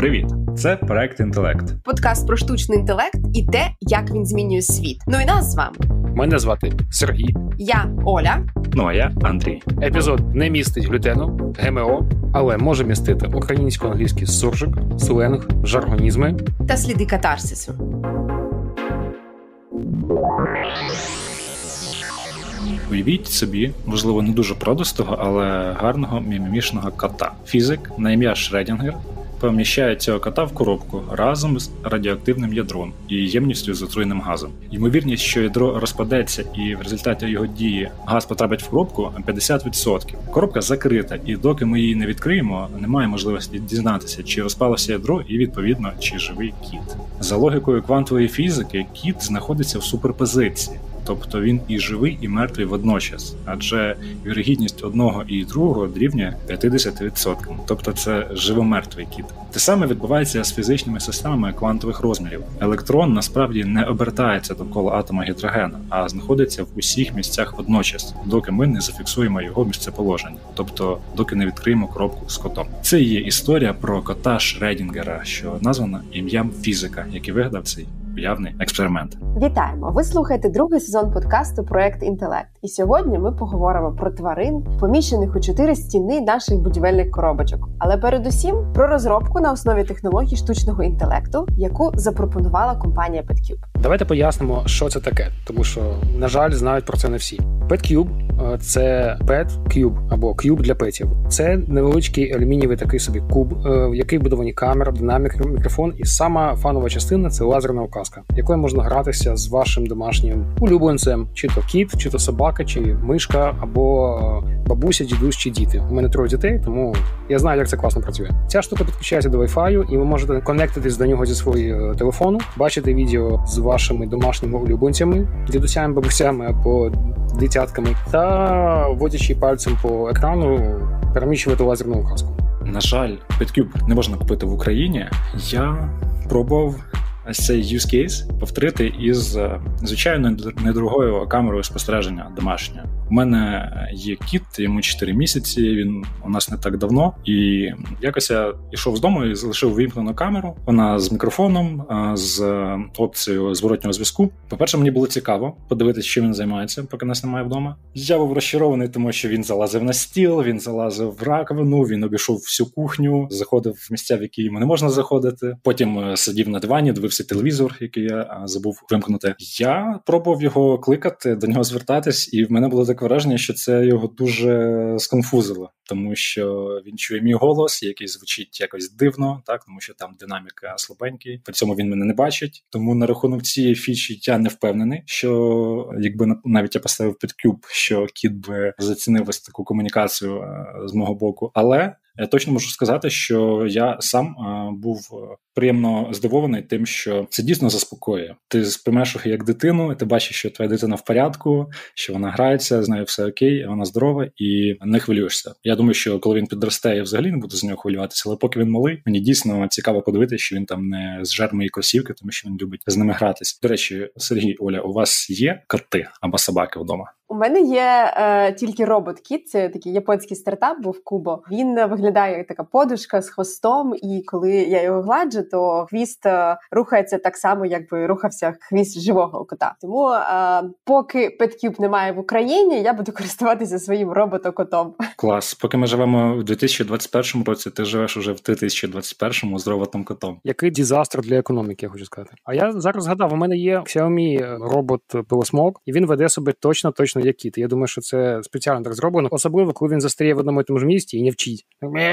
Привіт! Це проект «Інтелект». Подкаст про штучний інтелект і те, як він змінює світ. Ну і нас з вами. Мене звати Сергій. Я Оля. Ну а я Андрій. Епізод не містить глютену, ГМО, але може містити українсько-англійський суржик, сленг, жаргонізми та сліди катарсису. Уявіть собі, можливо, не дуже продостого, але гарного мімімішного кота. Фізик на ім'я Шредінгер поміщає цього кота в коробку разом з радіоактивним ядром і ємністю з отруйним газом. Ймовірність, що ядро розпадеться і в результаті його дії газ потрапить в коробку – 50%. Коробка закрита, і доки ми її не відкриємо, немає можливості дізнатися, чи розпалося ядро і, відповідно, чи живий кіт. За логікою квантової фізики, кіт знаходиться в суперпозиції. Тобто він і живий, і мертвий водночас, адже вірогідність одного і другого дорівнює 50%. Тобто це живомертвий кіт. Те саме відбувається з фізичними системами квантових розмірів. Електрон насправді не обертається довкола атома гідрогену, а знаходиться в усіх місцях водночас, доки ми не зафіксуємо його місцеположення, тобто доки не відкриємо коробку з котом. Це і є історія про кота Шредінгера, що названа ім'ям фізика, який вигадав цей уявний експеримент. Вітаємо! Ви слухаєте другий сезон подкасту «Проект Інтелект». І сьогодні ми поговоримо про тварин, поміщених у 4 стіни наших будівельних коробочок. Але передусім про розробку на основі технологій штучного інтелекту, яку запропонувала компанія PetCube. Давайте пояснимо, що це таке, тому що, на жаль, знають про це не всі. PetCube – це Pet Cube, або кюб для петів. Це невеличкий алюмінієвий такий собі куб, в який вбудовані камера, динамік, мікрофон, і сама фанова частина – це лазерна указка, якою можна гратися з вашим домашнім улюбленцем, чи то кіт, чи то собака, чи мишка, або бабуся, дідусь, чи діти. У мене 3 дітей, тому я знаю, як це класно працює. Ця штука підключається до Wi-Fi, і ви можете конектитись до нього зі свого телефону, бачити відео з вашими домашніми улюбленцями, дідусями, бабусями або дитятками, та водячи пальцем по екрану переміщувати лазерну указку. На жаль, PetCube не можна купити в Україні. Я пробував ось цей use case повторити із звичайно недорогою камерою спостереження домашньою. У мене є кіт, йому 4 місяці, він у нас не так давно, і якось я йшов з дому і залишив вимкнену камеру. Вона з мікрофоном, з опцією зворотнього зв'язку. По-перше, мені було цікаво подивитися, чим він займається, поки нас немає вдома. Я був розчарований, тому що він залазив на стіл, він залазив в раковину, він обійшов всю кухню, заходив в місця, в які йому не можна заходити. Потім сидів на дивані, дивився телевізор, який я забув вимкнути. Я пробував його кликати, до нього звертатись, і в мене було таке враження, що це його дуже сконфузило, тому що він чує мій голос, який звучить якось дивно, так, тому що там динаміка слабенький, при цьому він мене не бачить, тому на рахунок цієї фічі я не впевнений, що якби навіть я поставив PetCube, що кіт би зацінив ось таку комунікацію з мого боку, але я точно можу сказати, що я сам був приємно здивований тим, що це дійсно заспокоює. Ти сприймаєш їх як дитину, ти бачиш, що твоя дитина в порядку, що вона грається, з нею все окей, вона здорова і не хвилюєшся. Я думаю, що коли він підросте, я взагалі не буду з нього хвилюватися, але поки він малий, мені дійсно цікаво подивитися, що він там не зжер мої кросівки, тому що він любить з ними гратись. До речі, Сергій, Оля, у вас є коти або собаки вдома? У мене є тільки робот-кіт, це такий японський стартап був Кубо. Він виглядає як така подушка з хвостом, і коли я його гладжу, то хвіст рухається так само, якби рухався хвіст живого кота. Тому поки PetCube немає в Україні, я буду користуватися своїм роботом-котом. Клас. Поки ми живемо в 2021 році, ти живеш уже в 2021 з роботом-котом. Який дизастр для економіки, я хочу сказати. А я зараз згадав, у мене є Xiaomi робот-пилосмок, і він веде себе точно як кіт. Я думаю, що це спеціально так зроблено. Особливо, коли він застряє в одному і тому ж місці і не вчить.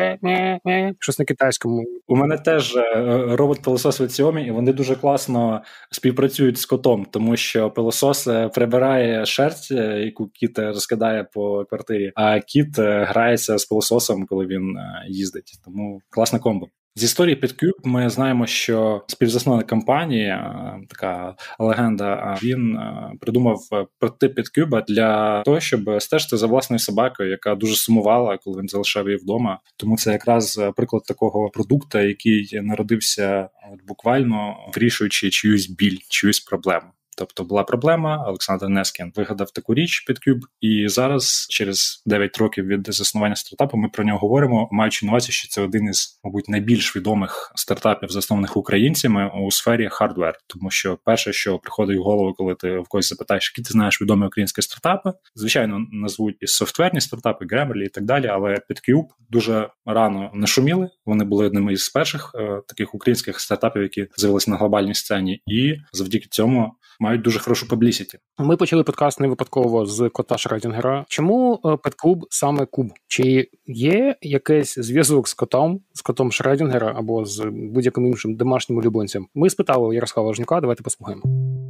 Щось на китайському. У мене теж робот-пилосос від Xiaomi, і вони дуже класно співпрацюють з котом, тому що пилосос прибирає шерсть, яку кіт розкидає по квартирі, а кіт грається з пилососом, коли він їздить. Тому класна комбо. З історії PetCube ми знаємо, що співзасновник компанії, така легенда, він придумав прототип PetCube для того, щоб стежити за власною собакою, яка дуже сумувала, коли він залишав її вдома. Тому це якраз приклад такого продукту, який народився буквально вирішуючи чиюсь біль, чиюсь проблему. Тобто була проблема, Олександр Нескін вигадав таку річ PetCube, і зараз, через 9 років від заснування стартапу, ми про нього говоримо, маючи на увазі, що це один із, мабуть, найбільш відомих стартапів, заснованих українцями у сфері хардвер. Тому що перше, що приходить в голову, коли ти в когось запитаєш, які ти знаєш відомі українські стартапи, звичайно, назвуть і софтверні стартапи, Grammarly і так далі, але PetCube дуже рано нашуміли. Вони були одними із перших таких українських стартапів, які з'явилися на глобальній сцені, і завдяки цьому мають дуже хорошу паблісіті. Ми почали подкаст не випадково з кота Шредінгера. Чому PetCube саме куб? Чи є якийсь зв'язок з котом Шредінгера або з будь-яким іншим домашнім улюбленцем? Ми спитали у Ярослава Жнюка, давайте послухаємо.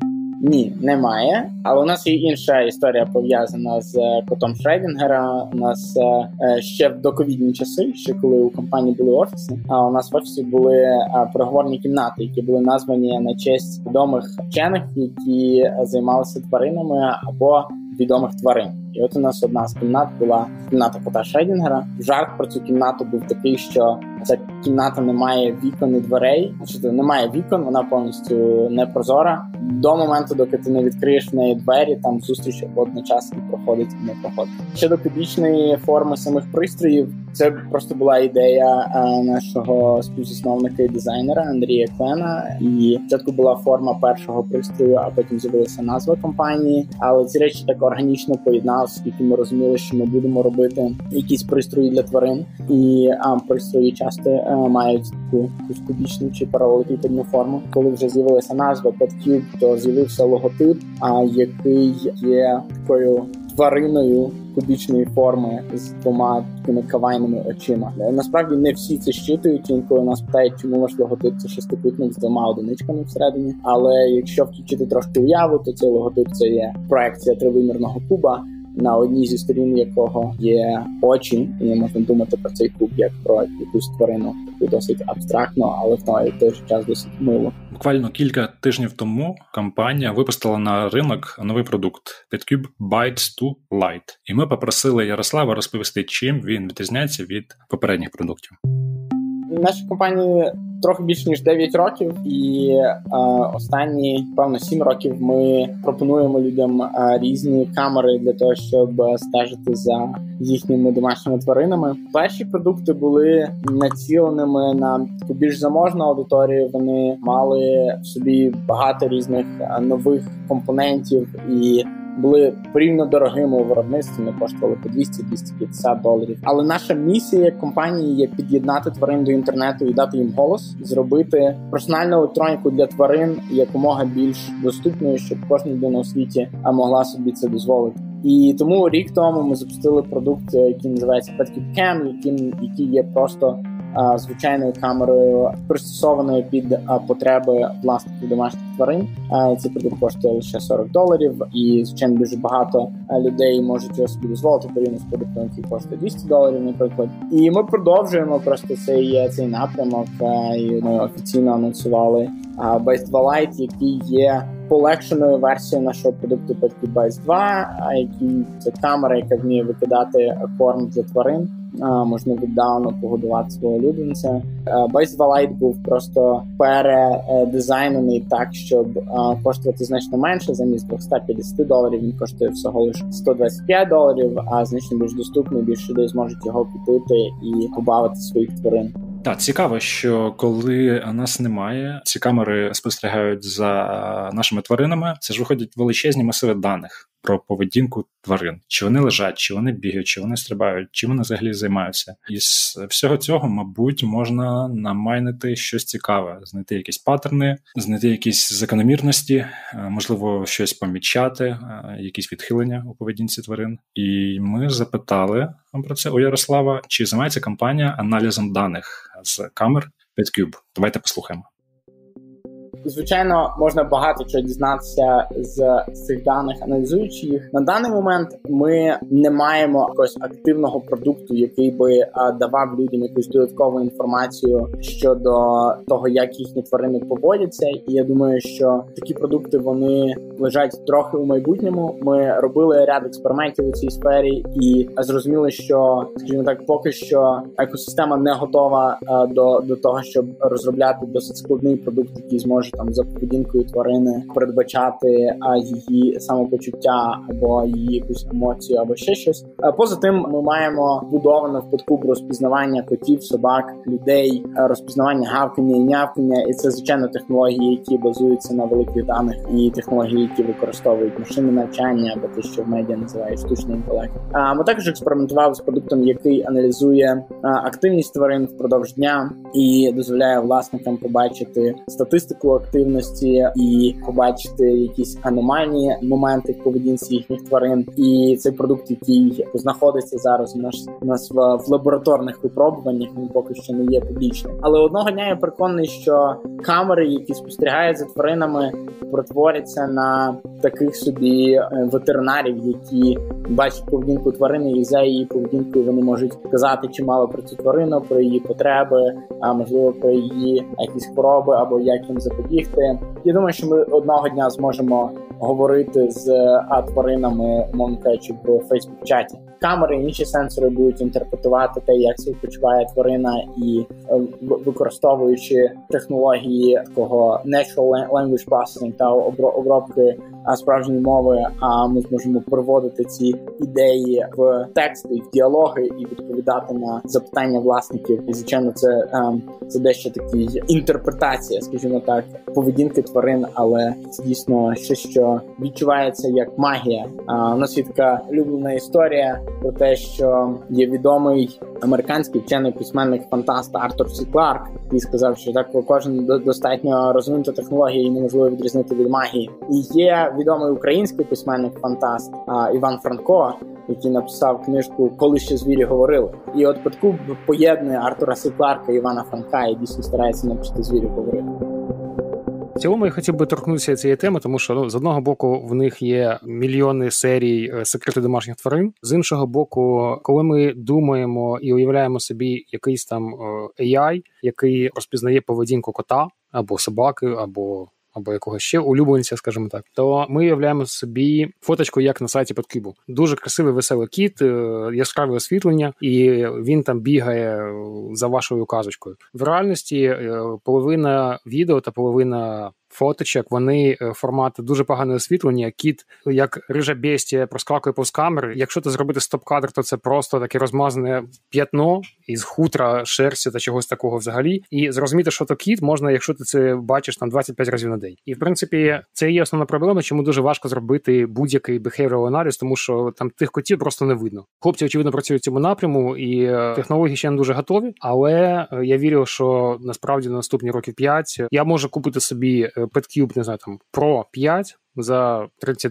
Ні, немає. Але у нас є інша історія пов'язана з котом Шредінгера. У нас ще в доковідні часи, ще коли у компанії були офіси, а у нас в офісі були переговорні кімнати, які були названі на честь відомих вчених, які займалися тваринами або відомих тварин. І от у нас одна з кімнат була кімната кота Шредінгера. Жарт про цю кімнату був такий, що ця кімната не має вікон і дверей. Значить, немає вікон, вона повністю непрозора. До моменту, доки ти не відкриєш в неї двері, там зустріч одночасно проходить і не проходить. Щодо кубічної форми самих пристроїв, це просто була ідея нашого співзасновника і дизайнера Андрія Клена. І спочатку була форма першого пристрою, а потім з'явилася назва компанії. Але ці речі так органічно поєдналися, оскільки ми розуміли, що ми будемо робити якісь пристрої для тварин. І пристрої часто мають таку кубічну чи паралелепіпедну форму. Коли вже з'явилася назва PetCube, то з'явився логотип, який є такою твариною кубічної форми з двома такими кавайними очима. Насправді не всі це щитують, інколи нас питають, чому ваш логотип це шестикутник з двома одиничками всередині. Але якщо включити трошки уяву, то цей логотип це є проекція тривимірного куба, на одній зі сторін якого є очі, і можна думати про цей куб як про якусь тварину, таку досить абстрактно, але в той же час досить мило. Буквально кілька тижнів тому компанія випустила на ринок новий продукт PetCube Bites 2 Lite. І ми попросили Ярослава розповісти, чим він відрізняється від попередніх продуктів. Нашій компанії трохи більше ніж 9 років, і останні, певно, 7 років ми пропонуємо людям різні камери для того, щоб стежити за їхніми домашніми тваринами. Перші продукти були націленими на таку більш заможну аудиторію. Вони мали в собі багато різних нових компонентів і були порівняно дорогими у виробництві, не коштували по $200-250. Але наша місія як компанії є під'єднати тварин до інтернету і дати їм голос, зробити персональну електроніку для тварин якомога більш доступною, щоб кожна людина у світі могла собі це дозволити. І тому рік тому ми запустили продукт, який називається PetCube Cam, який є просто звичайною камерою, пристосованою під потреби власників домашніх тварин. Цей продукт коштує лише $40, і, звичайно, дуже багато людей можуть його собі дозволити порівняно з продуктом, який коштує $200, наприклад. І ми продовжуємо просто цей напрямок, і ми офіційно анонсували Bites 2 Lite, який є полегшеною версією нашого продукту PetCube Bites 2, який це камера, яка вміє викидати корм для тварин. Можна віддалено погодувати свого улюбленця. Bites 2 Lite був просто передизайнений так, щоб коштувати значно менше. Замість $250 він коштує всього лише $125, а значно більш доступний, більше людей зможуть його купити і побавити своїх тварин. Так, цікаво, що коли нас немає, ці камери спостерігають за нашими тваринами, це ж виходять величезні масиви даних про поведінку тварин. Чи вони лежать, чи вони бігають, чи вони стрибають, чим вони взагалі займаються. І з всього цього, мабуть, можна намайнити щось цікаве, знайти якісь паттерни, знайти якісь закономірності, можливо, щось помічати, якісь відхилення у поведінці тварин. І ми запитали про це у Ярослава, чи займається компанія аналізом даних з камер PetCube. Давайте послухаємо. Звичайно, можна багато чого дізнатися з цих даних, аналізуючи їх. На даний момент ми не маємо якогось активного продукту, який би давав людям якусь додаткову інформацію щодо того, як їхні тварини поводяться. І я думаю, що такі продукти, вони лежать трохи у майбутньому. Ми робили ряд експериментів у цій сфері і зрозуміли, що, скажімо так, поки що екосистема не готова до того, щоб розробляти досить складний продукт, який зможе може там за поведінкою тварини передбачати її самопочуття або її якусь емоцію, або ще щось. Поза тим, ми маємо вбудоване в PetCube розпізнавання котів, собак, людей, розпізнавання гавкання і нявкання, і це, звичайно, технології, які базуються на великих даних, і технології, які використовують машинне навчання, або те, що в медіа називають штучний інтелект. Ми також експериментували з продуктом, який аналізує активність тварин впродовж дня і дозволяє власникам побачити статистику активності і побачити якісь аномальні моменти в поведінці їхніх тварин. І цей продукт, який знаходиться зараз у нас в лабораторних випробуваннях, він поки що не є публічним. Але одного дня я переконаний, що камери, які спостерігають за тваринами, перетворяться на таких собі ветеринарів, які бачать поведінку тварини, і за її поведінкою вони можуть казати чимало про цю тварину, про її потреби, а можливо про її якісь хвороби або як їм запобігти. Я думаю, що ми одного дня зможемо говорити з тваринами, умовно кажучи, в Facebook-чаті. Камери і інші сенсори будуть інтерпретувати те, як себе почуває тварина, і використовуючи технології такого natural language processing та обробки справжньої мови, ми зможемо переводити ці ідеї в тексти, в діалоги і відповідати на запитання власників. І, звичайно, це дещо такі інтерпретація, скажімо так, поведінки тварин, але це дійсно щось, що відчувається як магія. У нас є така улюблена історія про те, що є відомий американський вчений письменник-фантаст Артур Сі Кларк, який сказав, що так кожен достатньо розвинута технологія і неможливо відрізнити від магії. І є відомий український письменник-фантаст Іван Франко, який написав книжку «Коли ще звірі говорили». І от PetCube поєднує Артура Сі Кларка і Івана Франка і дійсно старається навчити звірів говорити. В цілому я хотів би торкнутися цієї теми, тому що з одного боку в них є мільйони серій секрети домашніх тварин. З іншого боку, коли ми думаємо і уявляємо собі якийсь там AI, який розпізнає поведінку кота або собаки, або якогось ще улюбленця, скажімо так, то ми уявляємо собі фоточку, як на сайті PetCube. Дуже красивий, веселий кіт, яскраве освітлення, і він там бігає за вашою казочкою. В реальності половина відео та половина фоточок, вони формати дуже погане освітлення, кіт, як рижа бестія, проскакує повз камери. Якщо це зробити стоп-кадр, то це просто таке розмазане п'ятно із хутра, шерсті та чогось такого взагалі. І зрозуміти, що то кіт, можна, якщо ти це бачиш там 25 разів на день. І, в принципі, це є основна проблема, чому дуже важко зробити будь-який behavioral аналіз, тому що там тих котів просто не видно. Хлопці, очевидно, працюють в цьому напряму, і технології ще не дуже готові, але я вірю, що насправді на наступні років 5 я можу купити собі PetCube, не знаю, там Pro 5 за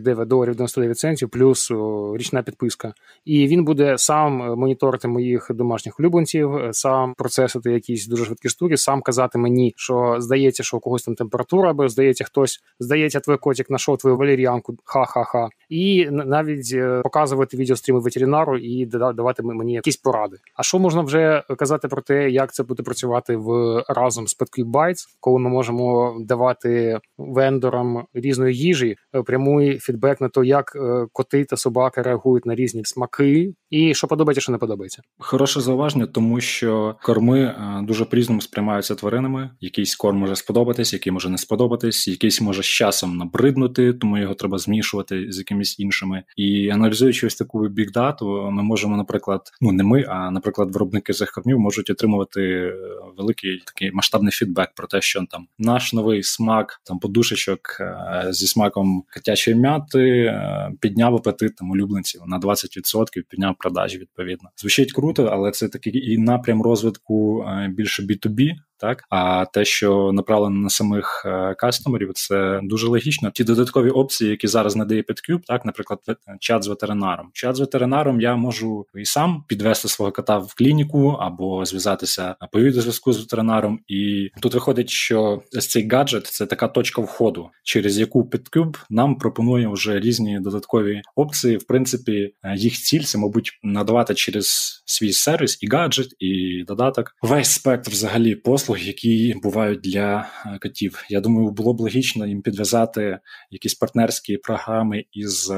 $39.99 плюс річна підписка. І він буде сам моніторити моїх домашніх улюбленців, сам процесити якісь дуже швидкі штуки, сам казати мені, що здається, що у когось там температура, або здається, твій котик знайшов твою валеріанку, ха-ха-ха. І навіть показувати відеостріми ветеринару і давати мені якісь поради. А що можна вже казати про те, як це буде працювати разом з PetCube Bites, коли ми можемо давати вендорам різної їжі, прямий фідбек на те, як коти та собаки реагують на різні смаки, і що подобається, що не подобається. Хороше зауваження, тому що корми дуже по-різному сприймаються тваринами. Якийсь корм може сподобатись, який може не сподобатись, якийсь може з часом набриднути, тому його треба змішувати з якимись іншими. І аналізуючи ось таку бікдату, ми можемо, наприклад, не ми, а, наприклад, виробники цих кормів можуть отримувати великий такий масштабний фідбек про те, що там наш новий смак там подушечок зі смаком котячої м'яти підняв апетит там улюбленців на 20%, підняв продажі відповідно. Звучить круто, але це такий і напрям розвитку більше B2B, так? А те, що направлено на самих кастомерів, це дуже логічно. Ті додаткові опції, які зараз надає PetCube, так, наприклад, чат з ветеринаром. Чат з ветеринаром я можу і сам підвести свого кота в клініку або зв'язатися по відеозв'язку з ветеринаром. І тут виходить, що цей гаджет – це така точка входу, через яку PetCube нам пропонує вже різні додаткові опції. В принципі, їх ціль – це, мабуть, надавати через свій сервіс і гаджет, і додаток весь спектр взагалі послуг, які бувають для котів. Я думаю, було б логічно їм підв'язати якісь партнерські програми із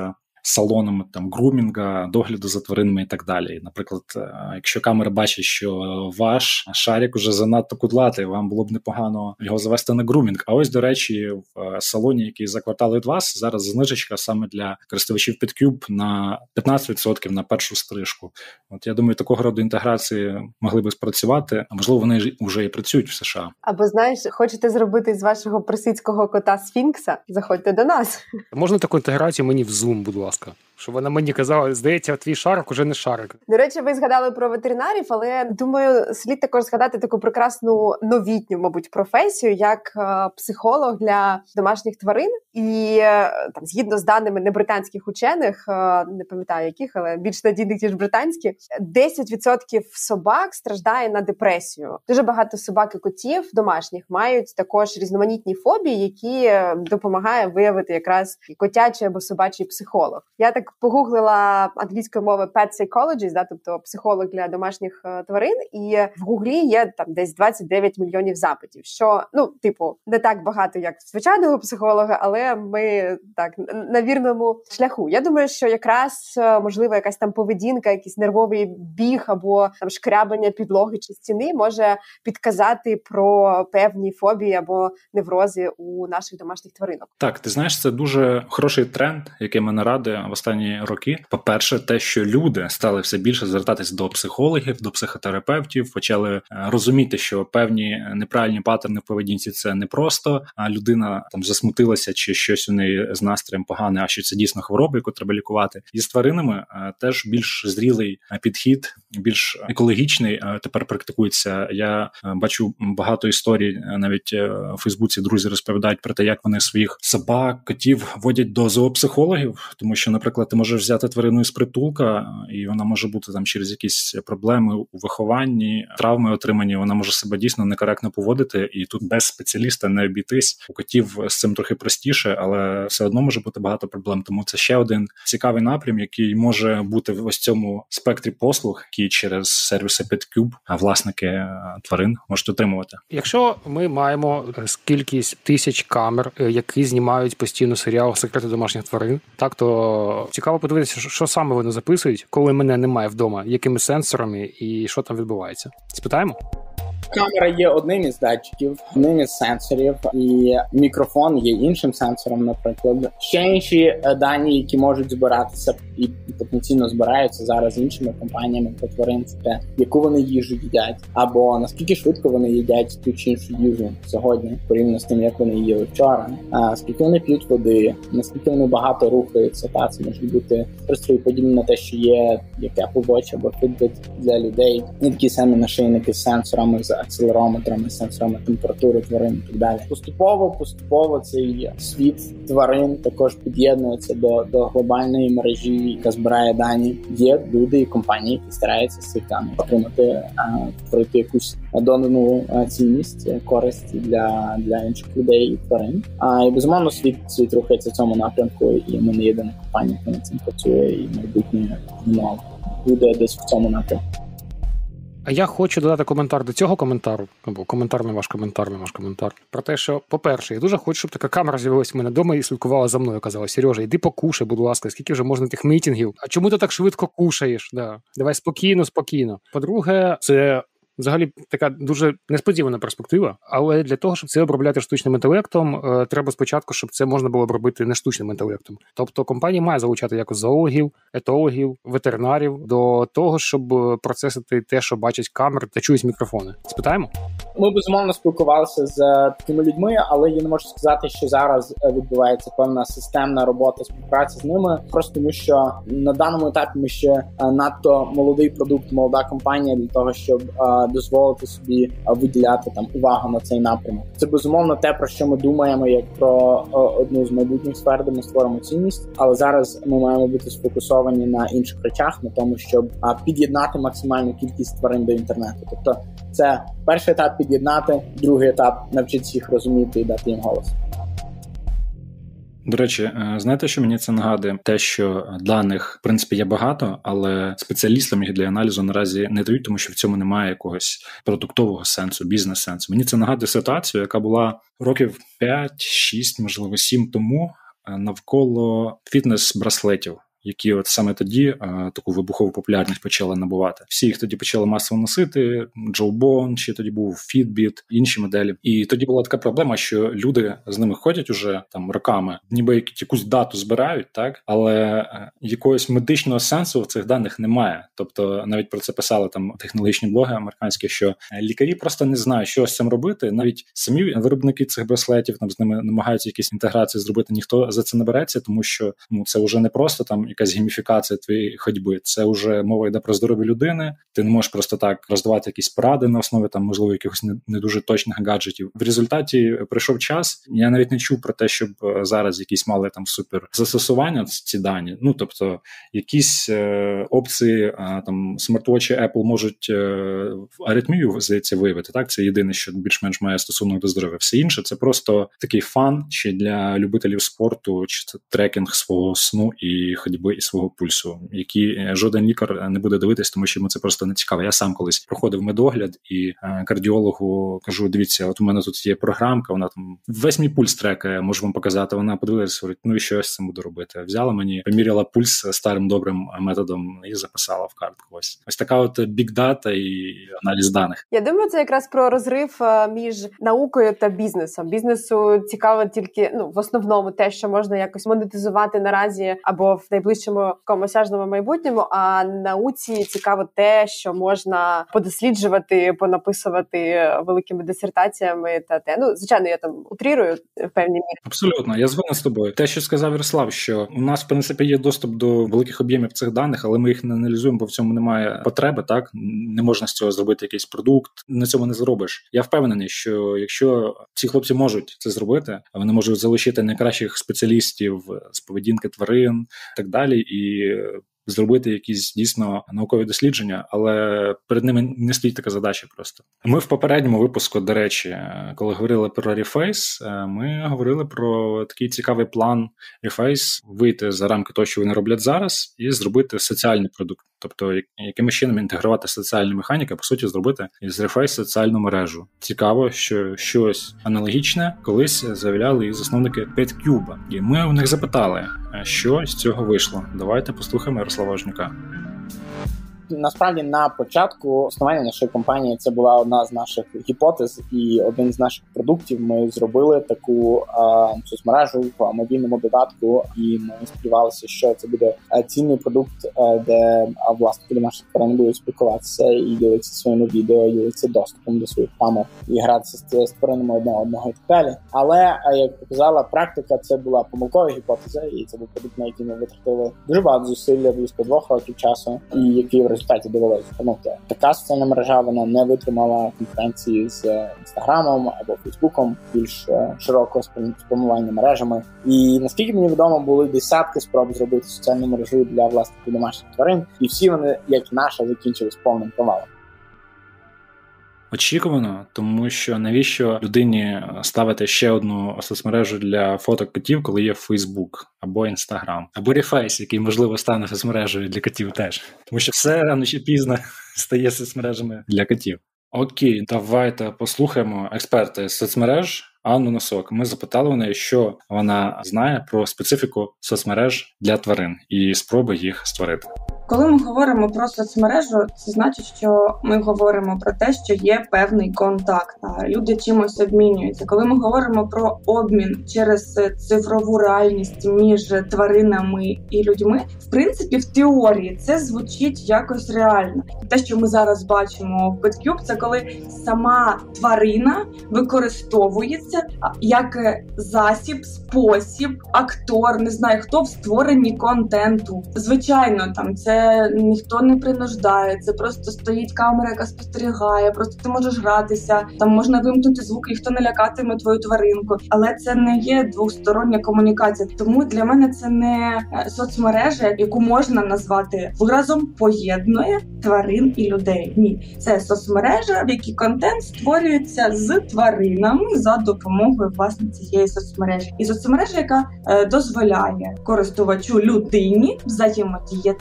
салонами там грумінга, догляду за тваринами і так далі. Наприклад, якщо камера бачить, що ваш шарик уже занадто кудлатий, вам було б непогано його завести на грумінг. А ось, до речі, в салоні, який за квартал від вас, зараз знижечка саме для користувачів PetCube на 15% на першу стрижку. От я думаю, такого роду інтеграції могли би спрацювати, а можливо, вони вже і працюють в США. Або, знаєш, хочете зробити з вашого персидського кота сфінкса? Заходьте до нас. Можна таку інтеграцію мені в Zoom, будь ласка? Щоб вона мені казала, здається, твій шарик уже не шарик. До речі, ви згадали про ветеринарів, але, думаю, слід також згадати таку прекрасну новітню, мабуть, професію, як психолог для домашніх тварин. І там, згідно з даними не британських учених, не пам'ятаю яких, але більш надійних, ніж британські, 10% собак страждає на депресію. Дуже багато собак і котів домашніх мають також різноманітні фобії, які допомагає виявити якраз котячий або собачий психолог. Я так погуглила англійською мовою pet psychologist, да, тобто психолог для домашніх тварин, і в Гуглі є там десь 29 мільйонів запитів, що, не так багато, як звичайного психолога, але ми так на вірному шляху. Я думаю, що якраз можливо якась там поведінка, якийсь нервовий біг або там шкрябання підлоги чи стіни може підказати про певні фобії або неврози у наших домашніх тваринок. Так, ти знаєш, це дуже хороший тренд, який мене радує в останні роки. По-перше, те, що люди стали все більше звертатись до психологів, до психотерапевтів, почали розуміти, що певні неправильні паттерни в поведінці – це не просто, а людина там засмутилася, чи щось у неї з настроєм погане, а що це дійсно хвороба, яку треба лікувати. І з тваринами теж більш зрілий підхід, більш екологічний тепер практикується. Я бачу багато історій, навіть у Фейсбуці друзі розповідають про те, як вони своїх собак, котів водять до зоопсихологів, тому що, наприклад, ти можеш взяти тварину із притулка, і вона може бути там через якісь проблеми у вихованні, травми отримані, вона може себе дійсно некоректно поводити, і тут без спеціаліста не обійтись. У котів з цим трохи простіше, але все одно може бути багато проблем. Тому це ще один цікавий напрям, який може бути в ось цьому спектрі послуг, які через сервіси PetCube власники тварин можуть отримувати. Якщо ми маємо кількість тисяч камер, які знімають постійно серіал «Секрети домашніх тварин», так, то цікаво подивитися, що саме вони записують, коли мене немає вдома, якими сенсорами і що там відбувається. Спитаємо? Камера є одним із датчиків, одним із сенсорів, і мікрофон є іншим сенсором, наприклад. Ще інші дані, які можуть збиратися і потенційно збираються зараз іншими компаніями по тварин, це те, яку вони їжу їдять, або наскільки швидко вони їдять ту чи іншу їжу сьогодні, порівняно з тим, як вони їли вчора, скільки вони п'ють води, наскільки вони багато рухаються. Та це можуть бути пристрої подібні на те, що є як Apple Watch або Fitbit для людей, і такі самі нашийники з сенсорами, з акселерометрами, сенсорами температури тварин і так далі. Поступово цей світ тварин також під'єднується до глобальної мережі, яка збирає дані. Є люди і компанії, які стараються з цих даних отримати, пройти якусь додану цінність, користь для інших людей і тварин. І безумовно світ рухається в цьому напрямку, і ми не єдина компанія, яка над цим працює, і майбутнє буде десь в цьому напрямку. А я хочу додати коментар до цього коментару, або коментар на ваш коментар, про те, що, по-перше, я дуже хочу, щоб така камера з'явилася в мене вдома і слідкувала за мною. Казала: Сережа, йди покушай, будь ласка, скільки вже можна тих мітингів? А чому ти так швидко кушаєш? Да. Давай спокійно. По-друге, це взагалі така дуже несподівана перспектива, але для того, щоб це обробляти штучним інтелектом, треба спочатку, щоб це можна було обробити не штучним інтелектом. Тобто компанія має залучати якось зоологів, етологів, ветеринарів до того, щоб процесити те, що бачать камери та чують мікрофони. Спитаємо? Ми, безумовно, спілкувалися з такими людьми, але я не можу сказати, що зараз відбувається певна системна робота співпраці з ними, просто тому що на даному етапі ми ще надто молодий продукт, молода компанія для того, щоб дозволити собі виділяти там увагу на цей напрямок. Це, безумовно, те, про що ми думаємо, як про одну з майбутніх сфер, де ми створимо цінність, але зараз ми маємо бути сфокусовані на інших речах, на тому, щоб під'єднати максимальну кількість тварин до інтернету. Тобто це перший етап — під'єднати, другий етап — навчитися їх розуміти і дати їм голос. До речі, знаєте, що мені це нагадує? Те, що даних, в принципі, є багато, але спеціалістам їх для аналізу наразі не дають, тому що в цьому немає якогось продуктового сенсу, бізнес-сенсу. Мені це нагадує ситуацію, яка була років 5, 6, можливо, 7 тому навколо фітнес-браслетів. які от саме тоді таку вибухову популярність почали набувати. Всі їх тоді почали масово носити, Jawbone, ще тоді був Fitbit, інші моделі. І тоді була така проблема, що люди з ними ходять уже там роками, ніби якусь дату збирають, так, але якогось медичного сенсу в цих даних немає. Тобто навіть про це писали там технологічні блоги американські, що лікарі просто не знають, що з цим робити. Навіть самі виробники цих браслетів там з ними намагаються якісь інтеграції зробити. Ніхто за це не береться, тому що це вже не просто там якась гейміфікація твоєї ходьби. Це вже мова йде про здоров'я людини. Ти не можеш просто так роздавати якісь поради на основі там, можливо, якихось не дуже точних гаджетів. В результаті прийшов час. Я навіть не чув про те, щоб зараз якісь мали там супер застосування ці дані. Тобто якісь опції там смарт-вотчі Apple можуть аритмію, здається, виявити. Так, це єдине, що більш-менш має стосунок до здоров'я. Все інше це просто такий фан чи для любителів спорту, чи це трекінг свого сну і ходьби і свого пульсу, які жоден лікар не буде дивитись, тому що йому це просто не цікаво. Я сам колись проходив медогляд і кардіологу кажу: дивіться, от у мене тут є програмка, вона там весь мій пульс трекає, можу вам показати. Вона подивилася, говорить: ну і що я з цим буду робити? Взяла мені, поміряла пульс старим добрим методом і записала в картку. Ось така от бікдата і аналіз даних. Я думаю, це якраз про розрив між наукою та бізнесом. Бізнесу цікаво тільки, в основному те, що можна якось монетизувати наразі або в найближчому осяжному майбутньому, а науці цікаво те, що можна подосліджувати, понаписувати великими дисертаціями та те. Звичайно, я там утрірую в певній мірі. Абсолютно, я згоден з тобою. Те, що сказав Ярослав, що у нас, в принципі, є доступ до великих об'ємів цих даних, але ми їх не аналізуємо, бо в цьому немає потреби, так? Не можна з цього зробити якийсь продукт, на цьому не заробиш. Я впевнений, що якщо ці хлопці можуть це зробити, вони можуть залучити найкращих спеціалістів з поведінки тварин і так далі, і зробити якісь дійсно наукові дослідження, але перед ними не стоїть така задача просто. Ми в попередньому випуску, до речі, коли говорили про Reface, ми говорили про такий цікавий план Reface вийти за рамки того, що вони роблять зараз, і зробити соціальний продукт. Тобто, якими чином інтегрувати соціальні механіки, по суті, зробити із Reface соціальну мережу. Цікаво, що щось аналогічне колись заявляли і засновники PetCube. І ми у них запитали, що з цього вийшло. Давайте послухаємо Ярослава Жнюка. Насправді, на початку існування нашої компанії це була одна з наших гіпотез і один з наших продуктів. Ми зробили таку соцмережу в мобільному додатку, і ми сподівалися, що це буде цінний продукт, де власники наших тварин будуть спілкуватися і ділитися своїми відео, ділитися доступом до своїх камер і гратися з тваринами одного і так далі. Але, як показала практика, це була помилкова гіпотеза, і це був продукт, на який ми витратили дуже багато зусиль, близько 2 років часу, і який в результаті довелося зупинити. Така соціальна мережа, вона не витримала конкуренції з Інстаграмом або Фейсбуком, більш широко спрямування мережами. І наскільки мені відомо, були десятки спроб зробити соціальну мережу для власників домашніх тварин, і всі вони, як і наша, закінчились повним провалом. Очікувано, тому що навіщо людині ставити ще одну соцмережу для фоток котів, коли є Facebook або Instagram, або Reface, який, можливо, стане соцмережею для котів теж. Тому що все рано чи пізно стає соцмережами для котів. Окей, давайте послухаємо експерта з соцмереж Анну Носок. Ми запитали у неї, що вона знає про специфіку соцмереж для тварин і спроби їх створити. Коли ми говоримо про соцмережу, це значить, що ми говоримо про те, що є певний контакт, люди чимось обмінюються. Коли ми говоримо про обмін через цифрову реальність між тваринами і людьми, в принципі, в теорії це звучить якось реально. Те, що ми зараз бачимо в PetCube, це коли сама тварина використовується як засіб, спосіб, актор, не знаю хто в створенні контенту. Звичайно, там це ніхто не принуждає, це просто стоїть камера, яка спостерігає, просто ти можеш гратися, там можна вимкнути звук, ніхто не лякатиме твою тваринку. Але це не є двостороння комунікація. Тому для мене це не соцмережа, яку можна назвати виразом поєднує тварин і людей. Ні, це соцмережа, в якій контент створюється з тваринами за допомогою власне цієї соцмережі. І соцмережа, яка дозволяє користувачу людині взаємодіяти за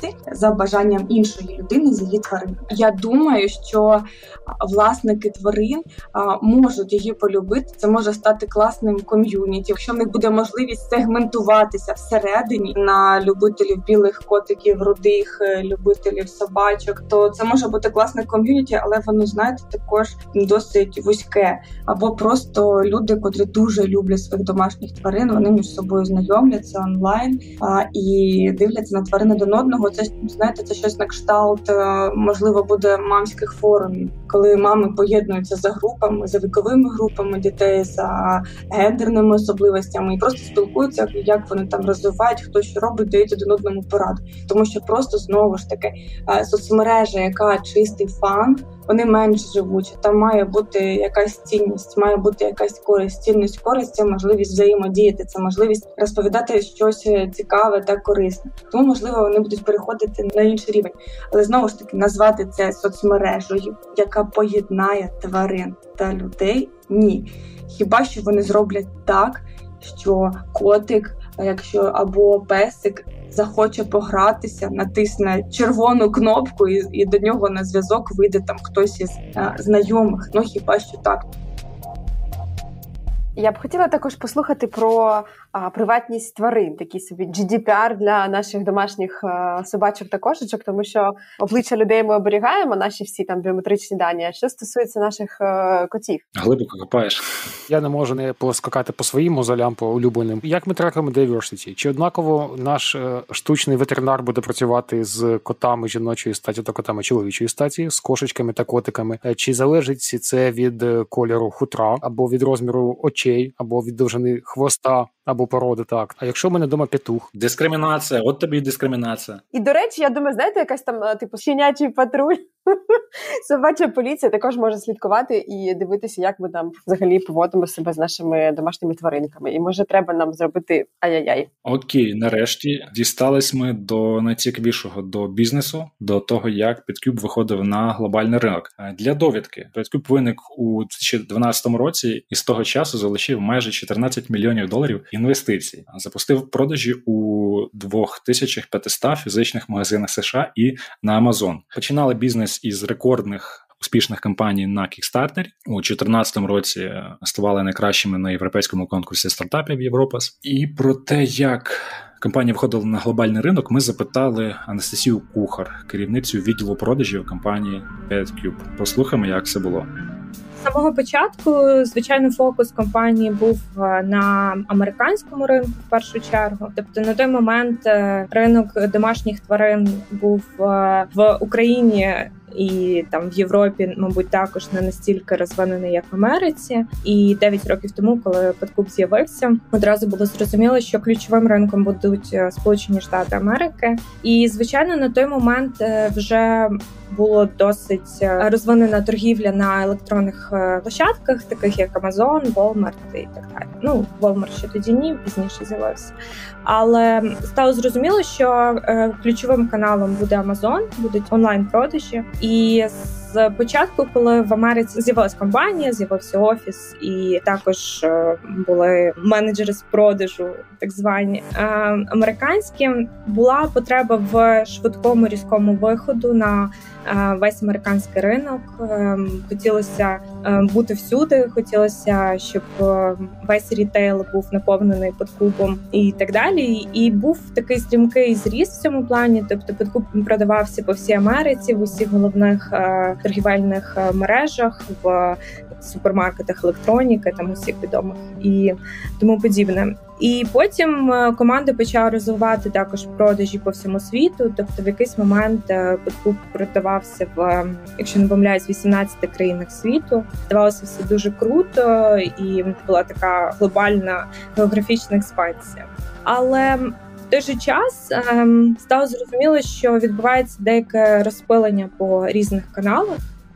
за бажанням іншої людини з її тварин. Я думаю, що власники тварин можуть її полюбити. Це може стати класним ком'юніті. Якщо в них буде можливість сегментуватися всередині на любителів білих котиків, рудих, любителів собачок, то це може бути класне ком'юніті, але воно, знаєте, також досить вузьке. Або просто люди, котрі дуже люблять своїх домашніх тварин, вони між собою знайомляться онлайн і дивляться на тварин один одного. Це, знаєте, це щось на кшталт, можливо, буде мамських форумів, коли мами поєднуються за групами, за віковими групами дітей, за гендерними особливостями і просто спілкуються, як вони там розвивають, хто що робить, дають один одному пораду. Тому що просто, знову ж таки, соцмережа, яка чистий фан, вони менш живучі. Там має бути якась цінність, має бути якась користь. Цінність, користь – це можливість взаємодіяти, це можливість розповідати щось цікаве та корисне. Тому, можливо, вони будуть переходити на інший рівень. Але, знову ж таки, назвати це соцмережею, яка поєднає тварин та людей – ні. Хіба що вони зроблять так, що котик, якщо або песик захоче погратися, натисне червону кнопку і до нього на зв'язок вийде там хтось із знайомих. Ну, хіба що так. Я б хотіла також послухати про приватність тварин, такий собі GDPR для наших домашніх собачок та кошечок, тому що обличчя людей ми оберігаємо, наші всі там біометричні дані. А що стосується наших котів? Глибоко копаєш. Я не можу не поскакати по своїм мозолям, по улюбленим. Як ми трекаємо diversity? Чи однаково наш штучний ветеринар буде працювати з котами жіночої статі та котами чоловічої статі, з кошечками та котиками? Чи залежить це від кольору хутра, або від розміру очей, або від довжини хвоста, або породи, так. А якщо в мене вдома петух? Дискримінація, от тобі і дискримінація. І, до речі, я думаю, знаєте, якась там, типу, щенячий патруль, собача поліція також може слідкувати і дивитися, як ми там взагалі поводимо себе з нашими домашніми тваринками. І, може, треба нам зробити ай-яй-яй. Окей, нарешті дістались ми до найцікавішого, до бізнесу, до того, як PetCube виходив на глобальний ринок. Для довідки, PetCube виник у 2012 році і з того часу залишив майже $14 мільйонів інвестицій. Запустив продажі у 2500 фізичних магазинах США і на Amazon. Починали бізнес із рекордних успішних кампаній на Kickstarter. У 2014 році ставали найкращими на європейському конкурсі стартапів Європас. І про те, як компанія виходила на глобальний ринок, ми запитали Анастасію Кухар, керівницю відділу продажів компанії PetCube. Послухаємо, як це було. З самого початку, звичайно, фокус компанії був на американському ринку в першу чергу. Тобто на той момент ринок домашніх тварин був в Україні і там в Європі, мабуть, також не настільки розвинений, як в Америці. І 9 років тому, коли PetCube з'явився, одразу було зрозуміло, що ключовим ринком будуть Сполучені Штати Америки. І, звичайно, на той момент вже було досить розвинена торгівля на електронних площадках, таких як Amazon, Walmart і так далі. Ну, Walmart ще тоді ні, пізніше з'явився. Але стало зрозуміло, що ключовим каналом буде Amazon, будуть онлайн-продажі. І з початку, коли в Америці з'явилась компанія, з'явився офіс, і також були менеджери з продажу, так звані американські, була потреба в швидкому різкому виходу на весь американський ринок. Хотілося бути всюди, хотілося, щоб весь рітейл був наповнений PetCube і так далі. І був такий стрімкий зріст в цьому плані, тобто PetCube продавався по всій Америці, в усіх головних торгівельних мережах, в супермаркетах електроніки, там усіх відомих і тому подібне. І потім команда почала розвивати також продажі по всьому світу, тобто в якийсь момент PetCube продавався в, якщо не помиляюсь, 18 країнах світу. Здавалося все дуже круто, і була така глобальна географічна експансія. Але в той же час стало зрозуміло, що відбувається деяке розпилення по різних каналах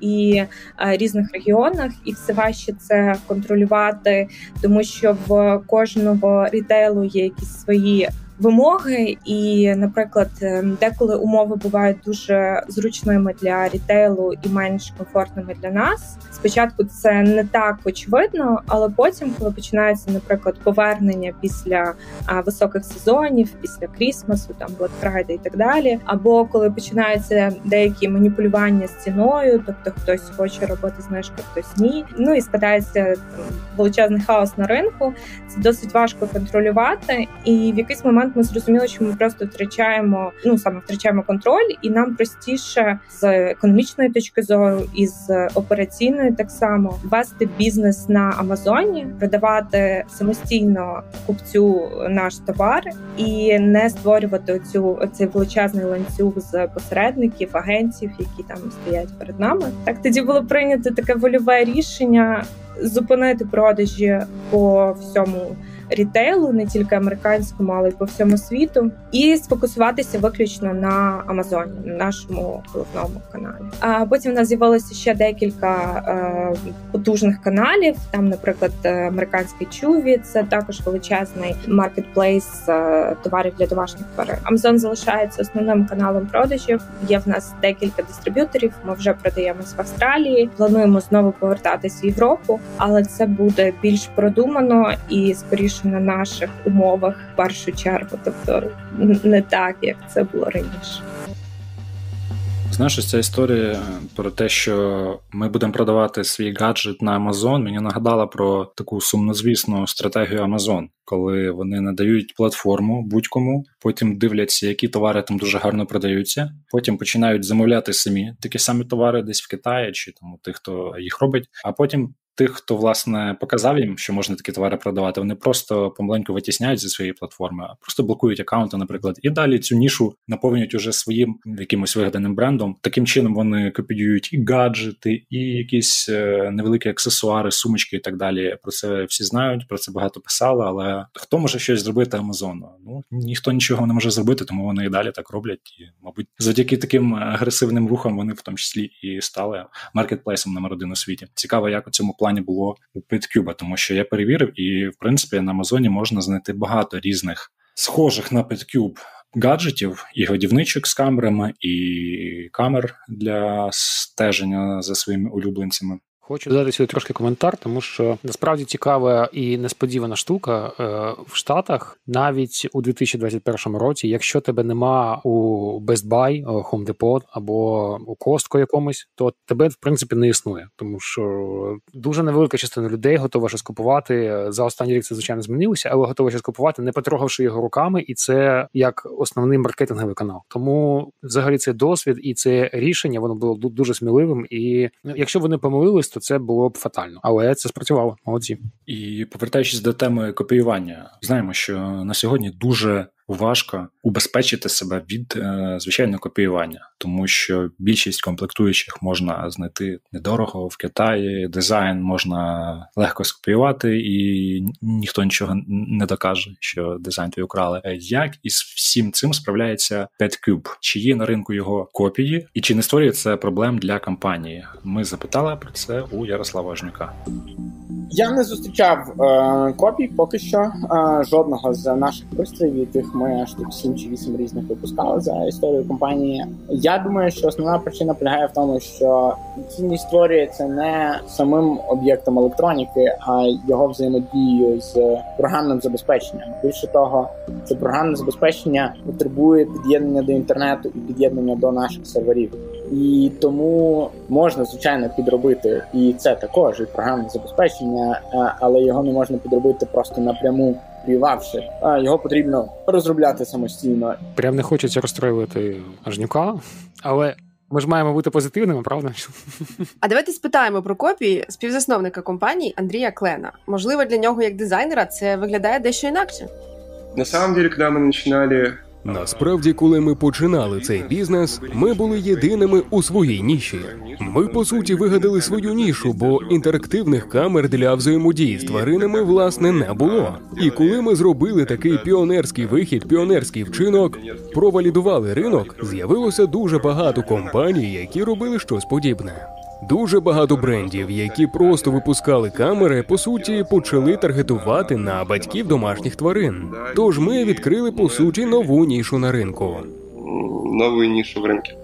і різних регіонах, і все важче це контролювати, тому що в кожного рітейлу є якісь свої вимоги, і, наприклад, деколи умови бувають дуже зручними для рітейлу і менш комфортними для нас. Спочатку це не так очевидно, але потім, коли починається, наприклад, повернення після високих сезонів, після Крісмасу, там Black Friday і так далі, або коли починаються деякі маніпулювання з ціною, тобто хтось хоче робити знижку, хтось ні. Ну і складається величезний хаос на ринку. Це досить важко контролювати, і в якийсь момент ми зрозуміли, що ми просто втрачаємо контроль, і нам простіше з економічної точки зору і з операційної так само вести бізнес на Амазоні, продавати самостійно купцю наш товар і не створювати цей величезний ланцюг з посередників, агентів, які там стоять перед нами. Так тоді було прийнято таке вольове рішення зупинити продажі по всьому рітейлу, не тільки американському, але й по всьому світу, і сфокусуватися виключно на Амазоні, на нашому головному каналі. А потім у нас з'явилося ще декілька потужних каналів. Там, наприклад, американський Chewy, це також величезний маркетплейс товарів для домашніх тварин. Amazon залишається основним каналом продажів. Є в нас декілька дистриб'юторів. Ми вже продаємось в Австралії. Плануємо знову повертатись в Європу, але це буде більш продумано і скоріше на наших умовах в першу чергу, тобто не так, як це було раніше. Знаєш, ця історія про те, що ми будемо продавати свій гаджет на Amazon, мені нагадала про таку сумнозвісну стратегію Amazon, коли вони надають платформу будь-кому, потім дивляться, які товари там дуже гарно продаються, потім починають замовляти самі такі самі товари десь в Китаї чи там у тих, хто їх робить, а потім тих, хто, власне, показав їм, що можна такі товари продавати, вони просто помаленьку витісняють зі своєї платформи, просто блокують аккаунти, наприклад, і далі цю нішу наповнюють уже своїм якимось вигаданим брендом. Таким чином вони копіюють і гаджети, і якісь невеликі аксесуари, сумочки і так далі. Про це всі знають, про це багато писали, але хто може щось зробити Амазону? Ну, ніхто нічого не може зробити, тому вони і далі так роблять. І, мабуть, завдяки таким агресивним рухам вони в тому числі і стали маркетплейсом номер 1 у світі. Цікаво, як у цьому плані було у PetCube, тому що я перевірив, і, в принципі, на Амазоні можна знайти багато різних схожих на PetCube гаджетів, і годівничок з камерами, і камер для стеження за своїми улюбленцями. Хочу додати сюди трошки коментар, тому що насправді цікава і несподівана штука в Штатах, навіть у 2021 році, якщо тебе нема у Best Buy, Home Depot або у Costco якомусь, то тебе, в принципі, не існує, тому що дуже невелика частина людей готова щось купувати. За останній рік це, звичайно, змінилося, але готова щось купувати, не потрогавши його руками, і це як основний маркетинговий канал. Тому, взагалі, цей досвід і це рішення, воно було дуже сміливим, і якщо вони помилились, то це було б фатально. Але це спрацювало. Молодці. І повертаючись до теми копіювання, знаємо, що на сьогодні дуже важко убезпечити себе від звичайного копіювання, тому що більшість комплектуючих можна знайти недорого в Китаї, дизайн можна легко скопіювати і ніхто нічого не докаже, що дизайн твій украли. Як із всім цим справляється PetCube? Чи є на ринку його копії і чи не створює це проблем для компанії? Ми запитали про це у Ярослава Ажнюка. Я не зустрічав копій поки що жодного з наших пристроїв, яких ми аж тут 7 чи 8 різних випускали за історію компанії. Я думаю, що основна причина полягає в тому, що цінність створюється не самим об'єктом електроніки, а його взаємодією з програмним забезпеченням. Більше того, це програмне забезпечення потребує під'єднання до інтернету і під'єднання до наших серверів. І тому можна, звичайно, підробити і це також, і програмне забезпечення, але його не можна підробити просто напряму копіювавши. Його потрібно розробляти самостійно. Прям не хочеться розстроювати Ажнюка, але ми ж маємо бути позитивними, правда? А давайте спитаємо про копії співзасновника компанії Андрія Клена. Можливо, для нього як дизайнера це виглядає дещо інакше? На самом деле, когда мы начинали... Насправді, коли ми починали цей бізнес, ми були єдиними у своїй ніші. Ми, по суті, вигадали свою нішу, бо інтерактивних камер для взаємодії з тваринами, власне, не було. І коли ми зробили такий піонерський вихід, піонерський вчинок, провалідували ринок, з'явилося дуже багато компаній, які робили щось подібне. Дуже багато брендів, які просто випускали камери, по суті, почали таргетувати на батьків домашніх тварин. Тож ми відкрили, по суті, нову нішу на ринку. Новую нишу в рынке.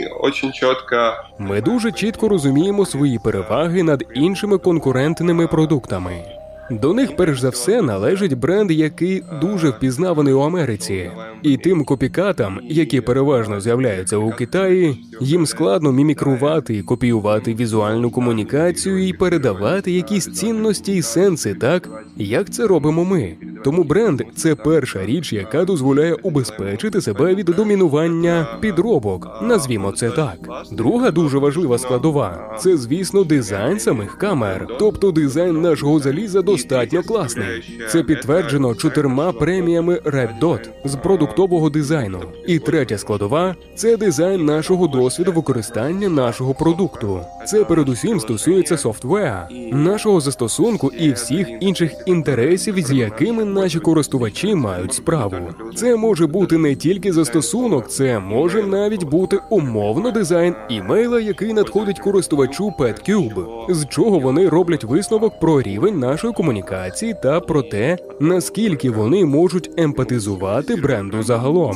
Ми дуже чітко розуміємо свої переваги над іншими конкурентними продуктами. До них, перш за все, належить бренд, який дуже впізнаваний у Америці. І тим копікатам, які переважно з'являються у Китаї, їм складно мімікрувати і копіювати візуальну комунікацію і передавати якісь цінності і сенси так, як це робимо ми. Тому бренд – це перша річ, яка дозволяє убезпечити себе від домінування підробок, назвімо це так. Друга дуже важлива складова – це, звісно, дизайн самих камер. Тобто дизайн нашого заліза достатньо класний. Це підтверджено 4 преміями Red Dot з продуктового дизайну. І третя складова – це дизайн нашого досвіду використання нашого продукту. Це передусім стосується софтвера, нашого застосунку і всіх інших інтересів, з якими наші користувачі мають справу. Це може бути не тільки застосунок, це може навіть бути умовно дизайн імейла, який надходить користувачу PetCube, з чого вони роблять висновок про рівень нашої комунікації та про те, наскільки вони можуть емпатизувати бренду загалом.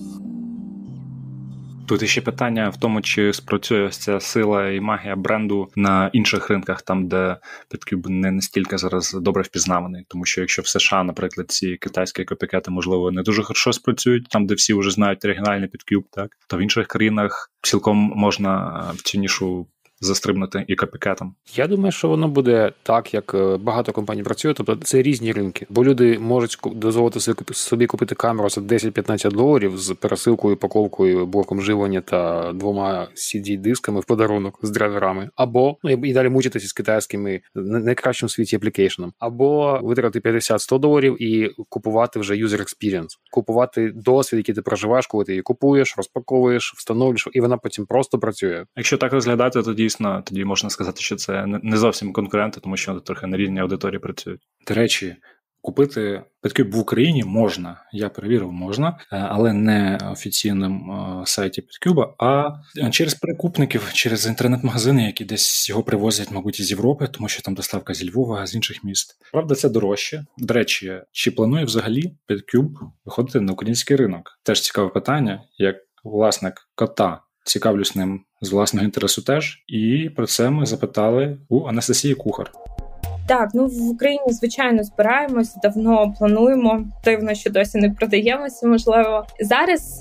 Тут іще питання в тому, чи спрацює ця сила і магія бренду на інших ринках, там, де PetCube не настільки зараз добре впізнаваний. Тому що якщо в США, наприклад, ці китайські копікети, можливо, не дуже хорошо спрацюють, там, де всі вже знають оригінальний PetCube, так, то в інших країнах цілком можна в цю нішу застрибнути і копікетом. Я думаю, що воно буде так, як багато компаній працює, тобто це різні ринки. Бо люди можуть дозволити собі купити камеру за $10-15 з пересилкою, упаковкою, блоком живлення та 2 CD-дисками в подарунок з драйверами. Або, і далі мучитися з китайськими найкращим в світі аплікейшеном. Або витрати $50-100 і купувати вже user experience. Купувати досвід, який ти проживаєш, коли ти її купуєш, розпаковуєш, встановлюєш, і вона потім просто працює. Якщо так розглядати, то дійсно, тоді можна сказати, що це не зовсім конкуренти, тому що трохи на рівні аудиторії працюють. До речі, купити PetCube в Україні можна, я перевірив, можна, але не офіційним сайті PetCube, а через перекупників, через інтернет-магазини, які десь його привозять, мабуть, із Європи, тому що там доставка зі Львова, з інших міст. Правда, це дорожче. До речі, чи планує взагалі PetCube виходити на український ринок? Теж цікаве питання, як власник кота. Цікавлюсь ним з власного інтересу теж. І про це ми запитали у Анастасії Кухар. Так, в Україні, звичайно, збираємось, давно плануємо, дивно, що досі не продаємося, можливо. Зараз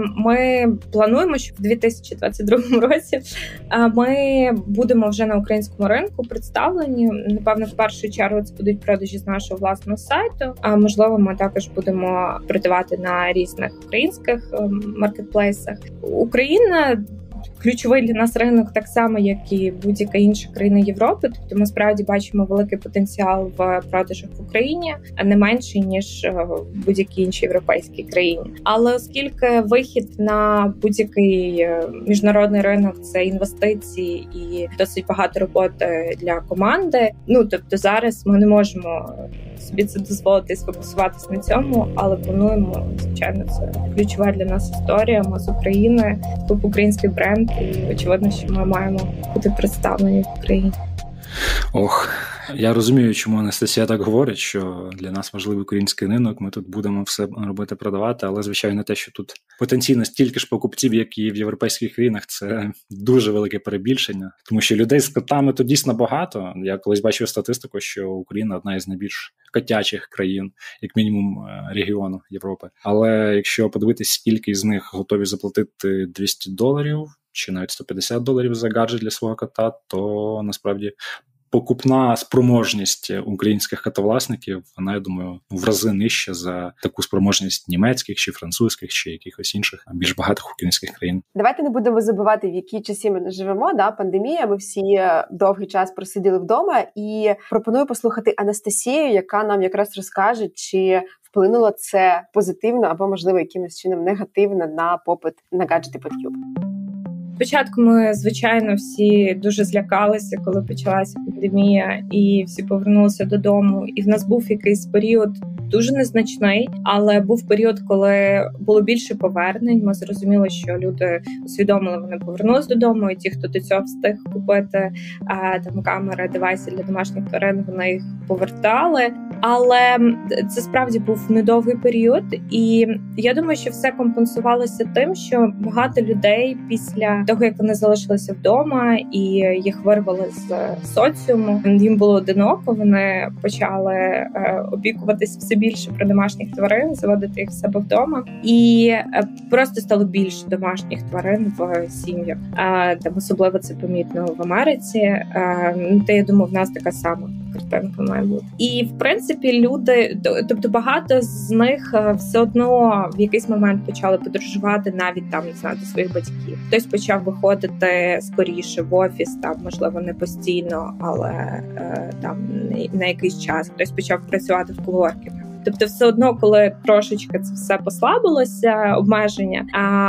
ми плануємо, що в 2022 році ми будемо вже на українському ринку представлені. Напевно, в першу чергу це будуть продажі з нашого власного сайту, а можливо, ми також будемо продавати на різних українських маркетплейсах. Україна ключовий для нас ринок так само, як і будь-яка інша країна Європи. Тобто ми справді бачимо великий потенціал в продажах в Україні, а не менший, ніж в будь-якій іншій європейській країні. Але оскільки вихід на будь-який міжнародний ринок – це інвестиції і досить багато роботи для команди, тобто зараз ми не можемо собі це дозволити і сфокусуватися на цьому, але плануємо, звичайно, це ключова для нас історія. Ми з України, тут український бренд, і очевидно, що ми маємо бути представлені в Україні. Ох, я розумію, чому Анастасія так говорить, що для нас важливий український ринок, ми тут будемо все робити, продавати, але, звичайно, те, що тут потенційно стільки ж покупців, як і в європейських країнах, це дуже велике перебільшення, тому що людей з котами тут дійсно багато. Я колись бачив статистику, що Україна одна із найбільш котячих країн, як мінімум регіону Європи. Але якщо подивитись, скільки з них готові заплатити $200 чи навіть $150 за гаджет для свого кота, то насправді покупна спроможність українських котовласників, вона, я думаю, в рази нижча за таку спроможність німецьких, чи французьких, чи якихось інших більш багатих українських країн. Давайте не будемо забувати, в які часі ми живемо, пандемія, ми всі довгий час просиділи вдома, і пропоную послухати Анастасію, яка нам якраз розкаже, чи вплинуло це позитивно або, можливо, якимось чином негативно на попит на гаджети PetCube. Спочатку ми, звичайно, всі дуже злякалися, коли почалася пандемія, і всі повернулися додому. І в нас був якийсь період дуже незначний, але був період, коли було більше повернень. Ми зрозуміли, що люди усвідомили, вони повернулись додому, і ті, хто до цього встиг купити там камери, девайси для домашніх тварин, вони їх повертали. Але це справді був недовгий період, і я думаю, що все компенсувалося тим, що багато людей після того, як вони залишилися вдома і їх вирвали з соціуму, їм було одиноко, вони почали опікуватись все більше про домашніх тварин, заводити їх в себе вдома, і просто стало більше домашніх тварин в сім'ях. Там особливо це помітно в Америці, та я думаю, в нас така сама картинка має бути. І в принципі люди, тобто багато з них все одно в якийсь момент почали подорожувати навіть там, не знаю, до своїх батьків. Хтось почав виходити скоріше в офіс, там можливо не постійно, але там на якийсь час. Хтось почав працювати в коворкінгах. Тобто все одно, коли трошечки це все послабилося, обмеження,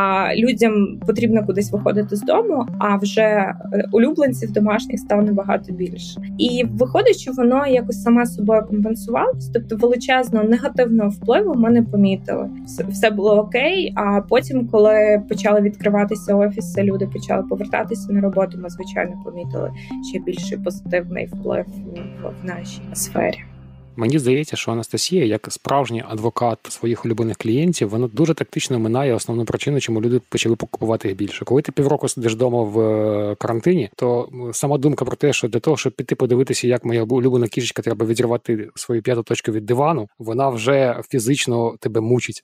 людям потрібно кудись виходити з дому, а вже улюбленців домашніх стало набагато більше. І виходить, що воно якось саме собою компенсувалось, тобто величезного негативного впливу ми не помітили. Все було окей, а потім, коли почали відкриватися офіси, люди почали повертатися на роботу, ми, звичайно, помітили ще більший позитивний вплив в нашій сфері. Мені здається, що Анастасія, як справжній адвокат своїх улюблених клієнтів, вона дуже тактично минає основну причину, чому люди почали купувати їх більше. Коли ти півроку сидиш вдома в карантині, то сама думка про те, що для того, щоб піти подивитися, як моя улюблена кішечка, треба відірвати свою п'яту точку від дивану, вона вже фізично тебе мучить.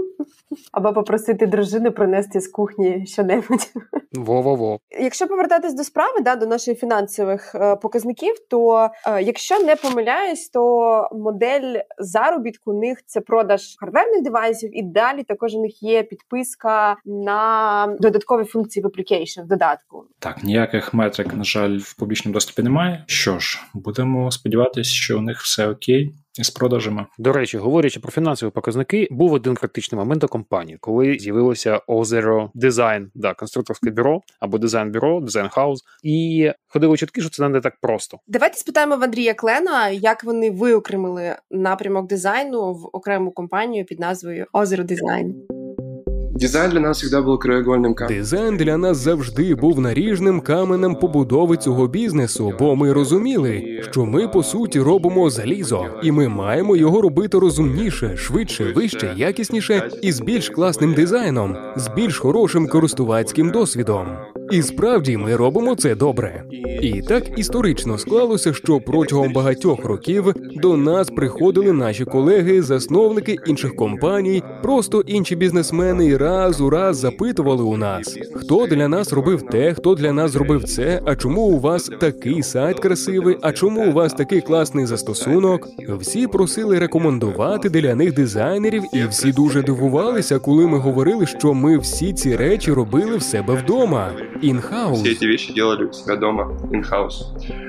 Або попросити дружину принести з кухні що-небудь. Во-во-во. Якщо повертатись до справи, до наших фінансових показників, то якщо не помиляюсь, то модель заробітку у них це продаж хардверних девайсів, і далі також у них є підписка на додаткові функції в application, в додатку. Так, ніяких метрик, на жаль, в публічному доступі немає. Що ж, будемо сподіватися, що у них все окей з продажами. До речі, говорячи про фінансові показники, був один критичний момент у компанії, коли з'явилося Озеро Design, конструкторське бюро або дизайн-бюро, дизайн-хаус, і ходили чутки, що це не так просто. Давайте спитаємо в Андрія Клена, як вони виокремили напрямок дизайну в окрему компанію під назвою Озеро Design. Дизайн для нас завжди був краєгольним каменем. Дизайн для нас завжди був наріжним каменем побудови цього бізнесу, бо ми розуміли, що ми, по суті, робимо залізо, і ми маємо його робити розумніше, швидше, вище, якісніше і з більш класним дизайном, з більш хорошим користувацьким досвідом. І справді ми робимо це добре. І так історично склалося, що протягом багатьох років до нас приходили наші колеги, засновники інших компаній, просто інші бізнесмени і раз у раз запитували у нас, хто для нас робив те, хто для нас зробив це, а чому у вас такий сайт красивий, а чому у вас такий класний застосунок. Всі просили рекомендувати для них дизайнерів, і всі дуже дивувалися, коли ми говорили, що ми всі ці речі робили в себе вдома. In-house. Все эти вещи делали у себя дома, in-house.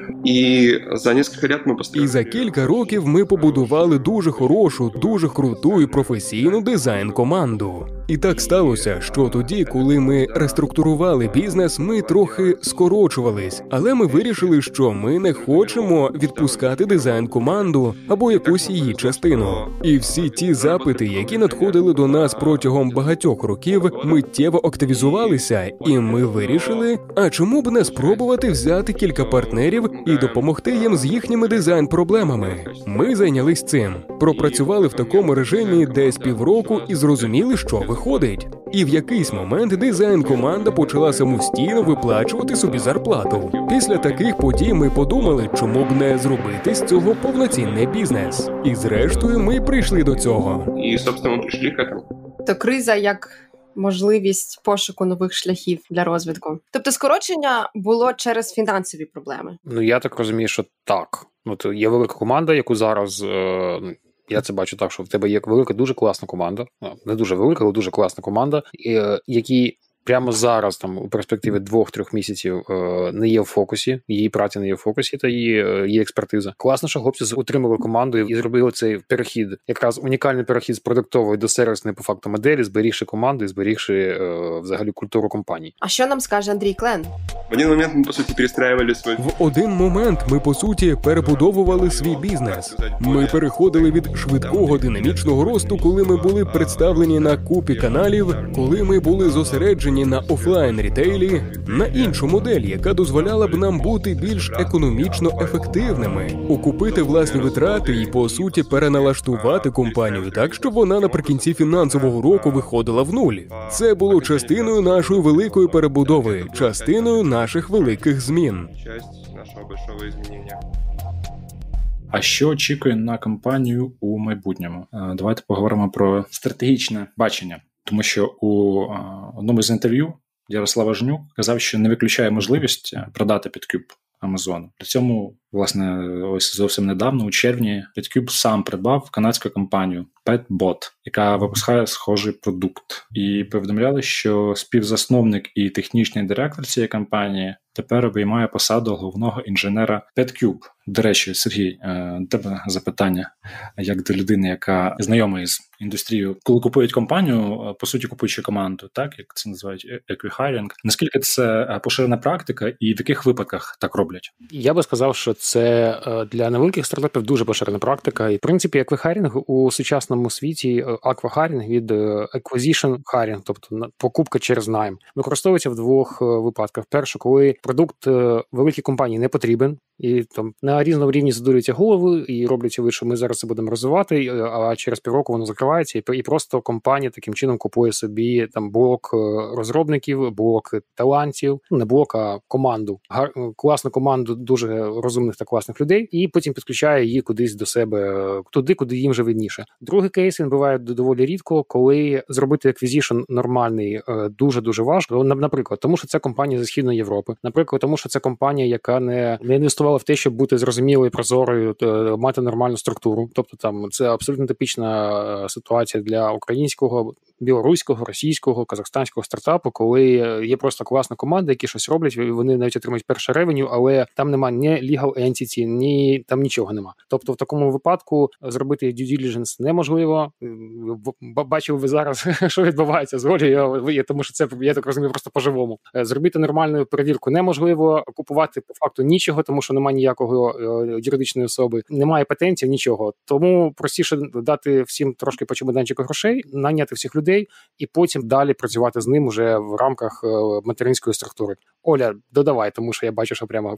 І за несколько лет ми построили. І за кілька років ми побудували дуже хорошу, дуже круту і професійну дизайн-команду. І так сталося, що тоді, коли ми реструктурували бізнес, ми трохи скорочувались. Але ми вирішили, що ми не хочемо відпускати дизайн-команду або якусь її частину. І всі ті запити, які надходили до нас протягом багатьох років, миттєво активізувалися, і ми вирішили, а чому б не спробувати взяти кілька партнерів і допомогти їм з їхніми дизайн-проблемами. Ми зайнялись цим. Пропрацювали в такому режимі десь півроку і зрозуміли, що виходить. І в якийсь момент дизайн-команда почала самостійно виплачувати собі зарплату. Після таких подій ми подумали, чому б не зробити з цього повноцінний бізнес. І зрештою ми прийшли до цього. І, собственно, ми прийшли к этому. То криза як можливість пошуку нових шляхів для розвитку. Тобто скорочення було через фінансові проблеми. Я так розумію, що так. От є велика команда, яку зараз... Я це бачу так, що в тебе є велика, дуже класна команда. Не дуже велика, але дуже класна команда, які прямо зараз, там у перспективі 2-3 місяців не є в фокусі, її праця не є в фокусі та її експертиза. Класно, що хлопці утримали команду і зробили цей перехід, якраз унікальний перехід з продуктової до сервісної по факту моделі, зберігши команду і зберігши взагалі культуру компанії. А що нам скаже Андрій Клен? В один момент ми, по суті, перестраювали свій... В один момент ми, по суті, перебудовували свій бізнес. Ми переходили від швидкого динамічного росту, коли ми були представлені на купі каналів, коли ми були зосереджені на офлайн-рітейлі, на іншу модель, яка дозволяла б нам бути більш економічно ефективними, окупити власні витрати і, по суті, переналаштувати компанію так, щоб вона наприкінці фінансового року виходила в нуль. Це було частиною нашої великої перебудови, частиною наших великих змін. Часть нашого великого змінення. А що очікує на компанію у майбутньому? Давайте поговоримо про стратегічне бачення. Тому що у одному з інтерв'ю Ярослав Жнюк казав, що не виключає можливість продати PetCube Амазону. При цьому, власне, ось зовсім недавно, у червні, PetCube сам придбав канадську компанію PetBot, яка випускає схожий продукт. І повідомляли, що співзасновник і технічний директор цієї компанії тепер обіймає посаду головного інженера PetCube. До речі, Сергій, тебе запитання, як до людини, яка знайома із індустрією. Коли купують компанію, по суті, купуючи команду, так, як це називають еквіхайрінг, наскільки це поширена практика і в яких випадках так роблять? Я би сказав, що це для невеликих стартапів дуже поширена практика. І, в принципі, еквіхайрінг у сучасному світі, аквахайрінг від acquisition hiring, тобто покупка через найм, використовується в двох випадках. Перше, коли продукт великій компанії не потрібен, і там на різному рівні задурюються голови і роблять вид, що ми зараз це будемо розвивати, а через півроку воно закривається, і просто компанія таким чином купує собі там блок розробників, блок талантів, не блок, а команду. Класну команду дуже розумних та класних людей, і потім підключає її кудись до себе, туди, куди їм вже видніше. Другий кейс, він буває доволі рідко, коли зробити еквізішн нормальний дуже-дуже важко. Наприклад, тому що це компанія зі Східної Європи. Наприклад, тому що це компанія, яка не інвестувала в те, щоб бути зрозумілою, прозорою, мати нормальну структуру. Тобто там це абсолютно типічна ситуація для українського, білоруського, російського, казахстанського стартапу, коли є просто класна команда, які щось роблять, вони навіть отримують перше ревеню, але там немає ні legal entity, ні там нічого нема. Тобто в такому випадку зробити due diligence неможливо. Бачили ви зараз, що відбувається з волею, тому що це, я так розумію, просто по-живому. Зробити нормальну перевірку неможливо, купувати по факту нічого, тому що немає ніякого юридичної особи, немає патентів, нічого. Тому простіше дати всім трошки по чемоданчику грошей, наняти всіх людей і потім далі працювати з ним уже в рамках материнської структури. Оля, додавай, тому що я бачу, що прямо...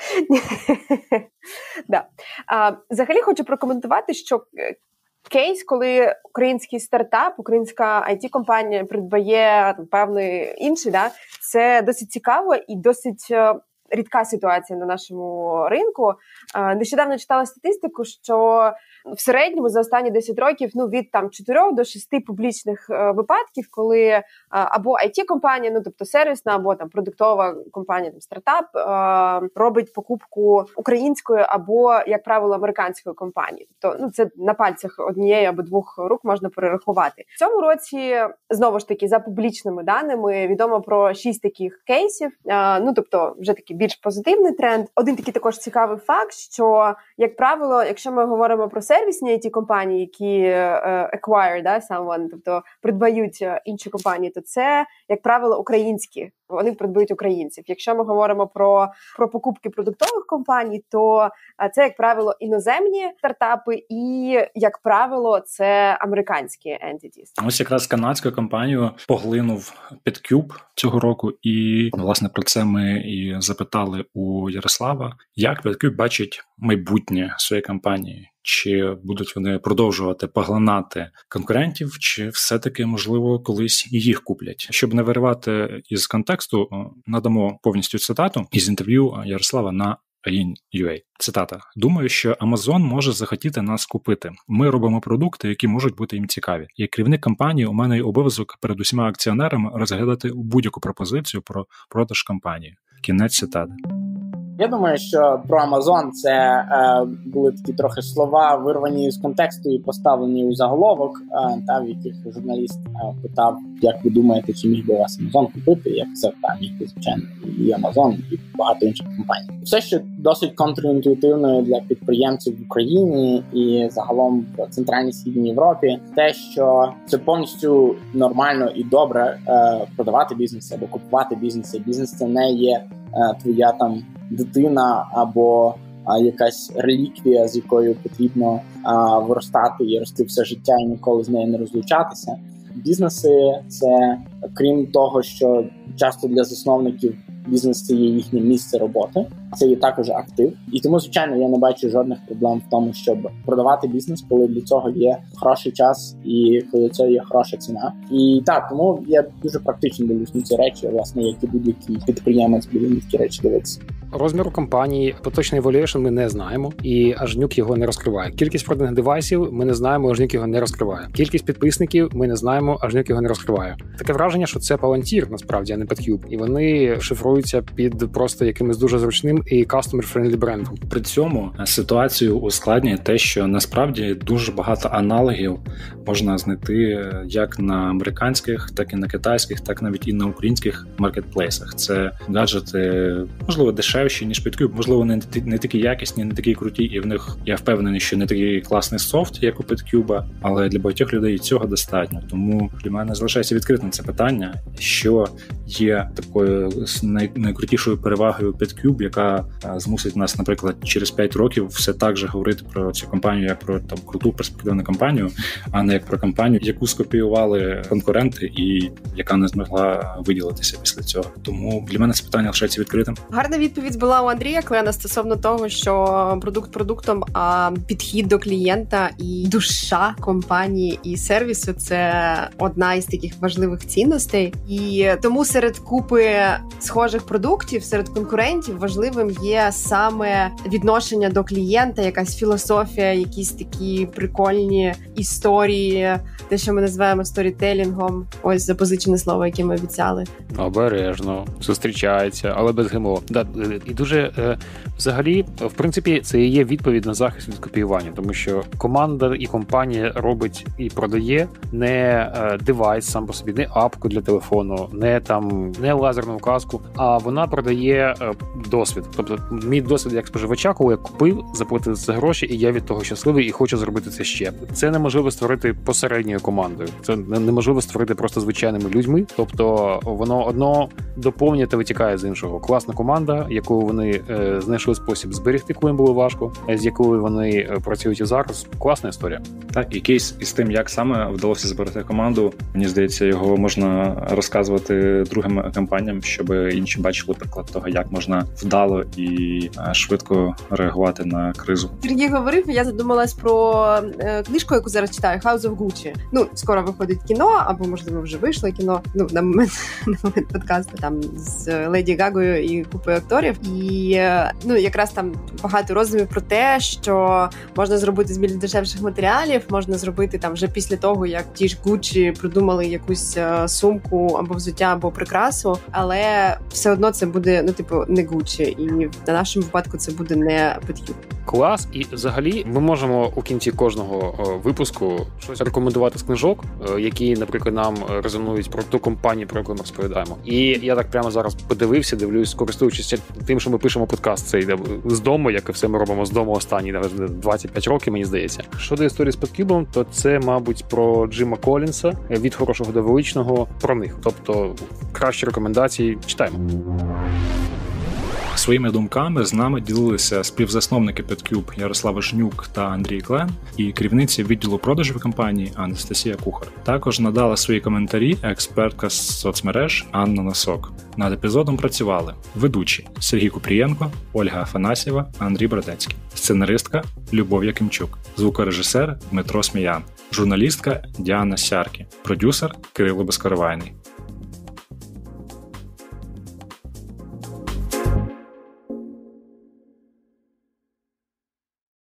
Взагалі хочу прокоментувати, що кейс, коли український стартап, українська IT-компанія придбає певний інший, це досить цікаво і досить рідка ситуація на нашому ринку. Нещодавно читала статистику, що в середньому за останні 10 років від 4 до 6 публічних випадків, коли або IT-компанія, тобто сервісна, або продуктова компанія, стартап, робить покупку української або, як правило, американської компанії. Тобто, це на пальцях однієї або двох рук можна перерахувати. В цьому році, знову ж таки, за публічними даними, відомо про 6 таких кейсів, тобто, вже такий більш позитивний тренд. Один такий також цікавий факт, що, як правило, якщо ми говоримо про сервісні IT-компанії, які acquire, someone, тобто придбають інші компанії, то це, як правило, українські. Вони придбають українців. Якщо ми говоримо про покупки продуктових компаній, то це, як правило, іноземні стартапи і, як правило, це американські entities. Ось якраз канадську компанію поглинув PetCube цього року, і, власне, про це ми і запитали у Ярослава, як PetCube бачить майбутнє своєї компанії. Чи будуть вони продовжувати поглинати конкурентів, чи все-таки, можливо, колись і їх куплять. Щоб не виривати із контексту, надамо повністю цитату із інтерв'ю Ярослава на AIN.UA. Цитата. «Думаю, що Amazon може захотіти нас купити. Ми робимо продукти, які можуть бути їм цікаві. Як керівник компанії у мене є обов'язок перед усіма акціонерами розглядати будь-яку пропозицію про продаж компанії». Кінець цитати. Я думаю, що про Amazon це були такі трохи слова, вирвані з контексту і поставлені у заголовок, в яких журналіст питав, як ви думаєте, чи міг би вас Amazon купити? Я казав, міг би, звичайно, і Amazon, і багато інших компаній. Все, що досить контрінтуїтивною для підприємців в Україні і загалом в Центральній Східній Європі, те, що це повністю нормально і добре продавати бізнес або купувати бізнеси. Бізнес – це не є твоя там дитина або якась реліквія, з якою потрібно виростати і рости все життя і ніколи з нею не розлучатися. Бізнеси – це, крім того, що часто для засновників бізнес – це є їхнє місце роботи, це є також актив. І тому, звичайно, я не бачу жодних проблем в тому, щоб продавати бізнес, коли для цього є хороший час і коли це є хороша ціна. І так, тому я дуже практично дивлюсь на ці речі, власне, як і будь-який підприємець буде на такі речі дивитися. Розміру компанії, поточний valuation ми не знаємо, і Ажнюк його не розкриває. Кількість проданих девайсів ми не знаємо, Ажнюк його не розкриває. Кількість підписників ми не знаємо, Ажнюк його не розкриває. Таке враження, що це Palantir, насправді, а не PetCube. І вони шифруються під просто якимось дуже зручним і customer-friendly брендом. При цьому ситуацію ускладнює те, що насправді дуже багато аналогів можна знайти як на американських, так і на китайських, так навіть і на українських маркетплейсах. Це гаджети, можливо, дешевші, ніж PetCube, можливо, не такі якісні, не такі круті, і в них, я впевнений, що не такий класний софт, як у PetCube, але для багатьох людей цього достатньо. Тому для мене залишається відкритим це питання, що є такою найкрутішою перевагою PetCube, яка змусить нас, наприклад, через 5 років все так же говорити про цю компанію, як про там круту перспективну компанію, а не як про компанію, яку скопіювали конкуренти і яка не змогла виділитися після цього. Тому для мене це питання лишається відкритим. Гарна відповідь була у Андрія Клена стосовно того, що продукт продуктом, а підхід до клієнта і душа компанії і сервісу – це одна із таких важливих цінностей. І тому серед купи схожих продуктів, серед конкурентів важливим є саме відношення до клієнта, якась філософія, якісь такі прикольні історії, те, що ми називаємо сторітелінгом. Ось запозичене слово, яке ми обіцяли. Обережно, зустрічається, але без ГМО. Да, і дуже, взагалі, в принципі, це і є відповідь на захист від копіювання, тому що команда і компанія робить і продає не девайс сам по собі, не апку для телефону, не лазерну каску, а вона продає досвід. Тобто, мій досвід як споживача, коли я купив, заплатив за гроші, і я від того щасливий і хочу зробити це ще. Це неможливо створити посередньою командою. Це неможливо створити просто звичайними людьми. Тобто, воно одно доповнює та витікає з іншого. Класна команда, яку вони знайшли спосіб зберегти, коли їм було важко, з якою вони працюють і зараз. Класна історія. Так, і кейс із тим, як саме вдалося зберегти команду, мені здається, його можна розказувати другим компаніям, щоб інші бачили приклад того, як можна вдало і швидко реагувати на кризу. Сергій говорив, я задумалась про книжку, яку зараз читаю, House of Gucci. Скоро виходить кіно, або, можливо, вже вийшло кіно, на момент подкасту, там, з Леді Гагою і купою акторів. І, якраз там багато роздумів про те, що можна зробити з більш дешевших матеріалів, можна зробити там вже після того, як ті ж Gucci придумали якусь сумку або взуття, або прикрасу, але все одно це буде, не Gucci, і на нашому випадку це буде не PetCube. Клас, і взагалі ми можемо у кінці кожного випуску щось рекомендувати з книжок, які, наприклад, нам резонують про ту компанію, про яку ми розповідаємо. І я так прямо зараз дивлюсь, користуючись тим, що ми пишемо подкаст, це йде з дому, як і все ми робимо з дому останні 25 років, мені здається. Щодо історії з PetCube, то це, мабуть, про Джима Колінса, від хорошого до величного, про них. Тобто, кращі рекомендації читаємо. Своїми думками з нами ділилися співзасновники PetCube Ярослав Ажнюк та Андрій Клен і керівниця відділу продажів компанії Анастасія Кухар. Також надала свої коментарі експертка з соцмереж Анна Носок. Над епізодом працювали ведучі Сергій Купрієнко, Ольга Афанасьєва, Андрій Бродецький, сценаристка Любов Якимчук, звукорежисер Дмитро Сміян, журналістка Діана Сяркі, продюсер Кирило Безкоровайний.